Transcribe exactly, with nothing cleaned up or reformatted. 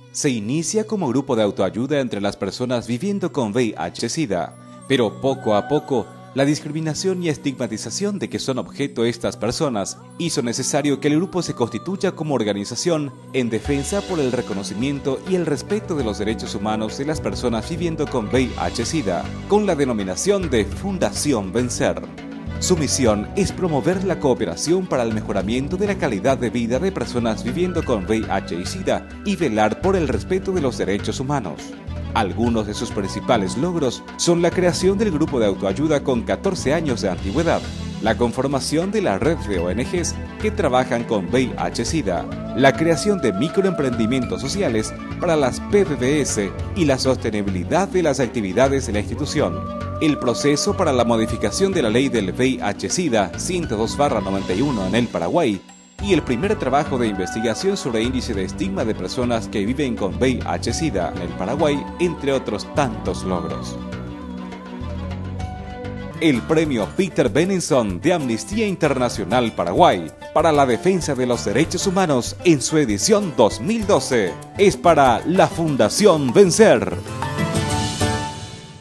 Se inicia como grupo de autoayuda entre las personas viviendo con V I H-Sida, pero poco a poco la discriminación y estigmatización de que son objeto estas personas hizo necesario que el grupo se constituya como organización en defensa por el reconocimiento y el respeto de los derechos humanos de las personas viviendo con V I H-Sida, con la denominación de Fundación Vencer. Su misión es promover la cooperación para el mejoramiento de la calidad de vida de personas viviendo con V I H y SIDA y velar por el respeto de los derechos humanos. Algunos de sus principales logros son la creación del grupo de autoayuda con catorce años de antigüedad, la conformación de la red de O N Ges que trabajan con V I H-Sida, la creación de microemprendimientos sociales para las P B B S y la sostenibilidad de las actividades de la institución. El proceso para la modificación de la ley del V I H-Sida ciento dos barra noventa y uno en el Paraguay y el primer trabajo de investigación sobre índice de estigma de personas que viven con V I H-Sida en el Paraguay, entre otros tantos logros. El premio Peter Benenson de Amnistía Internacional Paraguay para la defensa de los derechos humanos en su edición dos mil doce es para la Fundación Vencer.